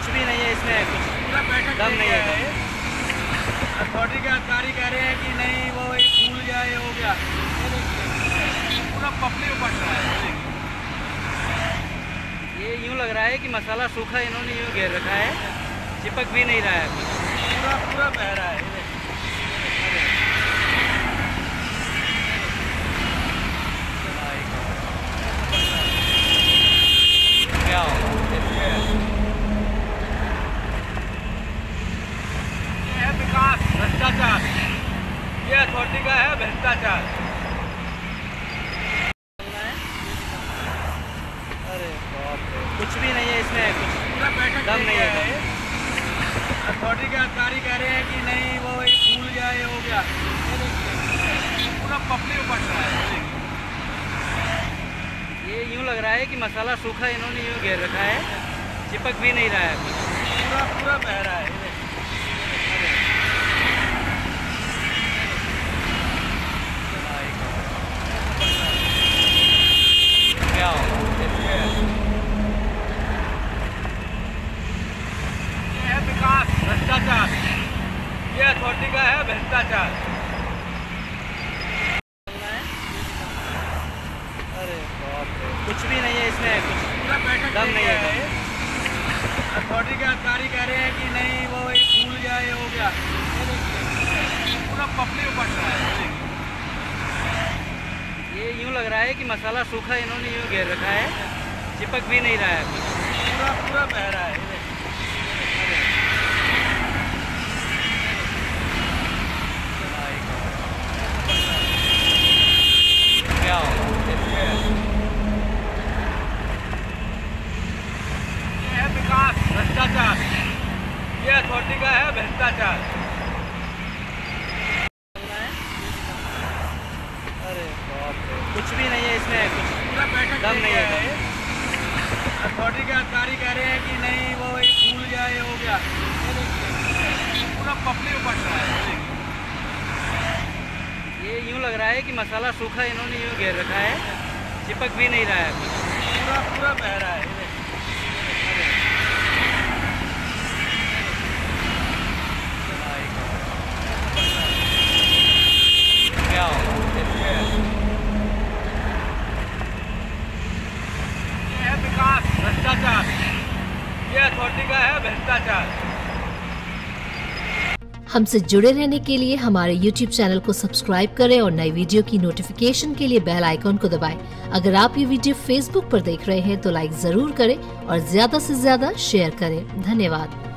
कुछ भी नहीं है इसमें, कुछ दम नहीं है। अथॉरिटी के अधिकारी कह रहे हैं कि नहीं वो फूल गया, ये हो गया, पूरा पपड़ी पड़ रहा है। ये यूँ लग रहा है कि मसाला सूखा इन्होंने यूँ घेर रखा है, चिपक भी नहीं रहा है, पूरा पूरा बह रहा है। क्या होगा? ये है विकास, भ्रष्टाचार, ये अथॉरिटी का है भ्रष्टाचार। अरे बाप रे, कुछ भी नहीं है इसमें, कुछ दम नहीं है। अथॉरिटी के अधिकारी कह रहे हैं कि नहीं वो फूल गया, ये हो गया, पूरा पपड़ी पड़ रहा है। ये यूँ लग रहा है कि मसाला सूखा इन्होंने यूँ घेर रखा है, चिपक भी नहीं रहा है, पूरा पूरा बह रहा है। क्या होगा? ये है विकास, भ्रष्टाचार, ये अथॉरिटी का है भ्रष्टाचार। अरे बाप रे, कुछ भी नहीं है इसमें, कुछ दम नहीं है। अथॉरिटी के अधिकारी कह रहे हैं कि नहीं वो फूल गया, ये हो गया, पूरा पपड़ी पड़ रहा है। ये यूँ लग रहा है कि मसाला सूखा इन्होंने यूँ घेर रखा है, चिपक भी नहीं रहा है, पूरा पूरा बह रहा है। क्या होगा? ये है विकास, भ्रष्टाचार, ये अथॉरिटी का है भ्रष्टाचार। अरे बाप रे, कुछ भी नहीं है इसमें, कुछ दम नहीं है। अथॉरिटी के अधिकारी कह रहे हैं कि नहीं वो फूल गया, ये हो गया, पूरा पपड़ी पड़ रहा है। ये यूँ लग रहा है कि मसाला सूखा इन्होंने यूँ घेर रखा है, चिपक भी नहीं रहा है, पूरा पूरा बह रहा है। क्या होगा? ये है विकास, भ्रष्टाचार, ये अथॉरिटी का है भ्रष्टाचार। हमसे जुड़े रहने के लिए हमारे YouTube चैनल को सब्सक्राइब करें और नई वीडियो की नोटिफिकेशन के लिए बेल आइकॉन को दबाएं। अगर आप ये वीडियो Facebook पर देख रहे हैं तो लाइक जरूर करें और ज्यादा से ज्यादा शेयर करें। धन्यवाद।